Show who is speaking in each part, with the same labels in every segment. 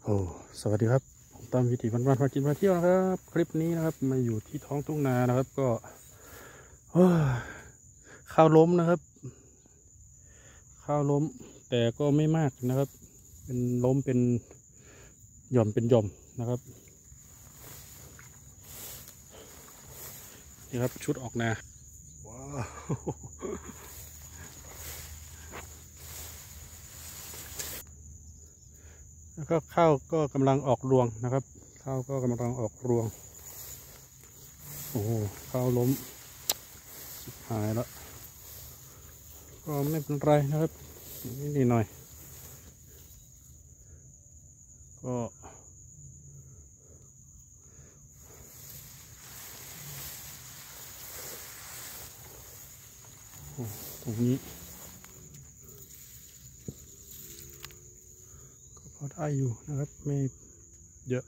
Speaker 1: โอ้สวัสดีครับผมตามวิถีวันพากินพาเที่ยวนะครับคลิปนี้นะครับมาอยู่ที่ท้องทุ่งนานะครับก็โอ้ยข้าวล้มนะครับข้าวล้มแต่ก็ไม่มากนะครับเป็นล้มเป็นหย่อมเป็นหย่อมนะครับนี่ครับชุดออกนาว้าวแล้วก็ข้าวก็กำลังออกรวงนะครับข้าวก็กำลังออกรวงโอ้โหข้าวล้มหายแล้วก็ไม่เป็นไรนะครับนิดหน่อยก็ตรงนี้ก็พอได้อยู่นะครับไม่เยอะ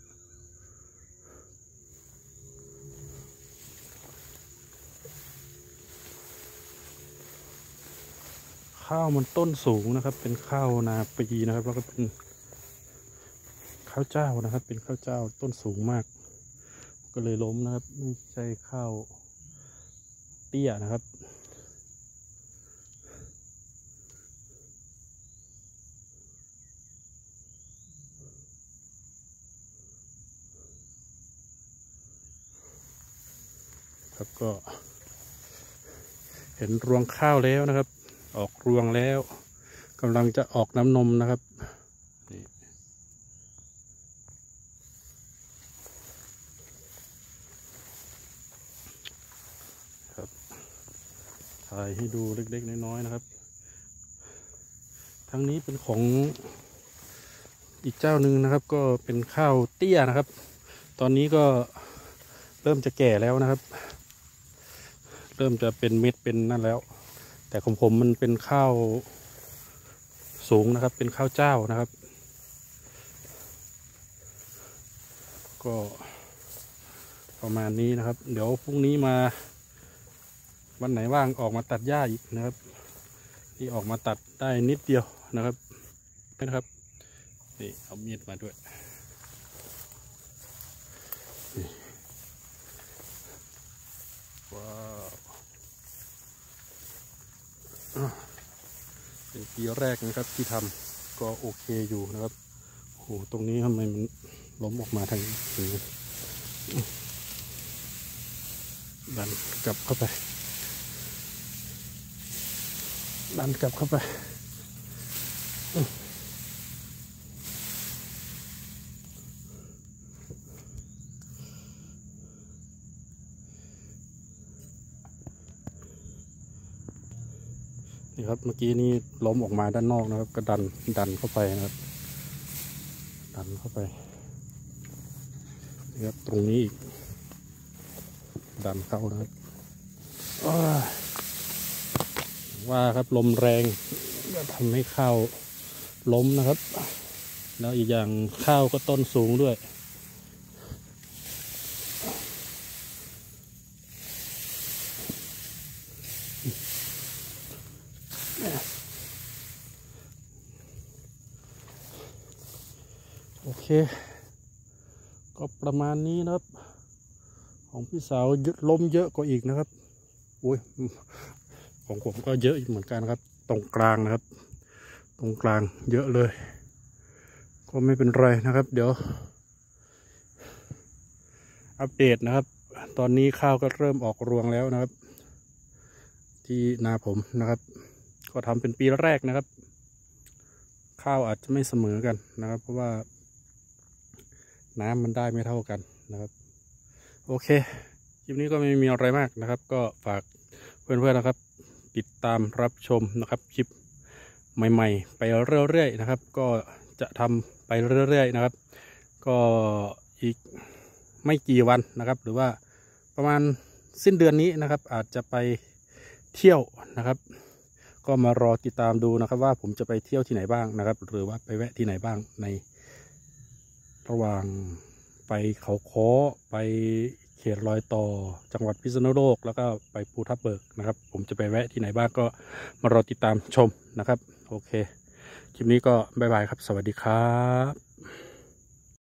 Speaker 1: ข้าวมันต้นสูงนะครับเป็นข้าวนาปีนะครับแล้วก็เป็นข้าวเจ้านะครับเป็นข้าวเจ้าต้นสูงมากก็เลยล้มนะครับไม่ใช่ข้าวเตี้ยนะครับครับก็เห็นรวงข้าวแล้วนะครับออกรวงแล้วกำลังจะออกน้ำนมนะครับครับถ่ายให้ดูเล็กๆน้อยๆนะครับทั้งนี้เป็นของอีกเจ้าหนึ่งนะครับก็เป็นข้าวเตี้ยนะครับตอนนี้ก็เริ่มจะแก่แล้วนะครับเริ่มจะเป็นเม็ดเป็นนั่นแล้วแต่ของผมมันเป็นข้าวสูงนะครับเป็นข้าวเจ้านะครับก็ประมาณนี้นะครับเดี๋ยวพรุ่งนี้มาวันไหนว่างออกมาตัดหญ้าอีกนะครับที่ออกมาตัดได้นิดเดียวนะครับนี่เอามีดมาด้วยว้าวเป็นปีแรกนะครับที่ทำก็โอเคอยู่นะครับโอ้โหตรงนี้ทำไมมันล้มออกมาทางนี้ดันกลับเข้าไปดันกลับเข้าไปนี่ครับเมื่อกี้นี่ล้มออกมาด้านนอกนะครับก็ดันเข้าไปนะครับดันเข้าไปนี่ครับตรงนี้อีกดันเข้านะครับว่าครับลมแรงก็ทำให้ข้าวล้มนะครับแล้วอีกอย่างข้าวก็ต้นสูงด้วยโอเคก็ประมาณนี้นะครับของพี่สาวล้มเยอะกว่าอีกนะครับอุ้ยของผมก็เยอะเหมือนกันครับตรงกลางนะครับตรงกลางเยอะเลยก็ไม่เป็นไรนะครับเดี๋ยวอัปเดตนะครับตอนนี้ข้าวก็เริ่มออกรวงแล้วนะครับที่นาผมนะครับก็ทำเป็นปีแรกนะครับข้าวอาจจะไม่เสมอกันนะครับเพราะว่าน้ำมันได้ไม่เท่ากันนะครับโอเคคลิปนี้ก็ไม่มีอะไรมากนะครับก็ฝากเพื่อนๆนะครับติดตามรับชมนะครับคลิปใหม่ๆไปเรื่อยๆนะครับก็จะทำไปเรื่อยๆนะครับก็อีกไม่กี่วันนะครับหรือว่าประมาณสิ้นเดือนนี้นะครับอาจจะไปเที่ยวนะครับก็มารอติดตามดูนะครับว่าผมจะไปเที่ยวที่ไหนบ้างนะครับหรือว่าไปแวะที่ไหนบ้างในระหว่างไปเขาค้อไปเขตรอยต่อจังหวัดพิษณุโลกแล้วก็ไปภูทับเบิกนะครับผมจะไปแวะที่ไหนบ้างก็มารอติดตามชมนะครับโอเคคลิปนี้ก็บ๊ายบายครับสวัสดีครับ